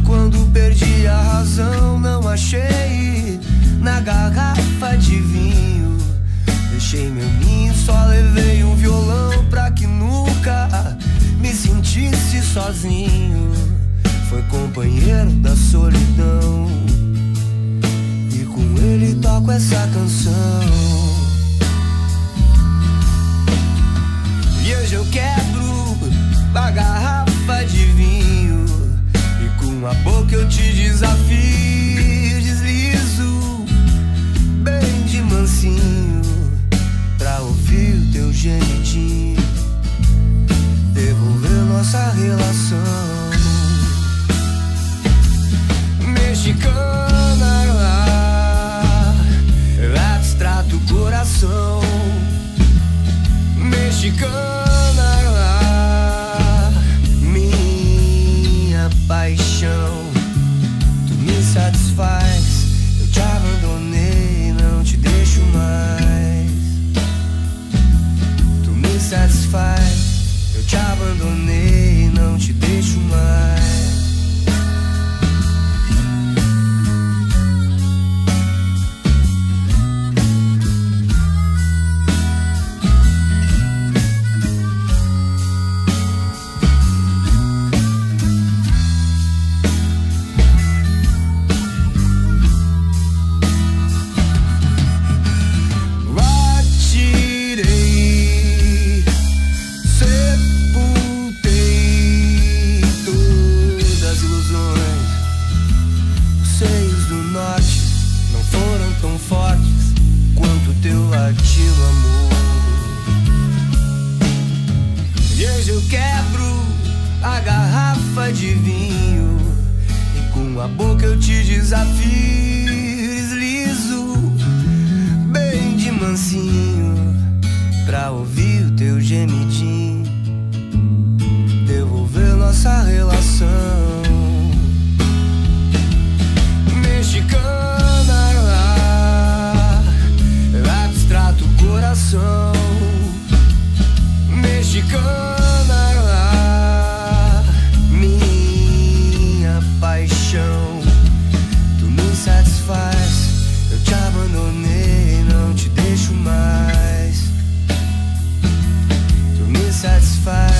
Quando perdi a razão, não achei na garrafa de vinho. Deixei meu ninho, só levei um violão pra que nunca me sentisse sozinho. Foi companheiro da solidão e com ele toco essa canção. E hoje eu quebro a garrafa de vinho e com a boca eu te desafio. Deslizo bem de mansinho pra ouvir o teu gemidinho, devolver nossa relação. Mexicana, abstrato o coração. Mexicana, minha paixão. Tu me satisfaz, eu te abandonei, não te deixo mais. Tu me satisfaz, eu te abandonei, não te deixo mais. Eu quebro a garrafa de vinho e com a boca eu te desafio. Deslizo bem de mansinho pra ouvir o teu gemidinho, devolver nossa relação. Mexicana, abstrato o coração. Mexicana, tu me satisfaz, eu te abandonei, não te deixo mais. Tu me satisfaz.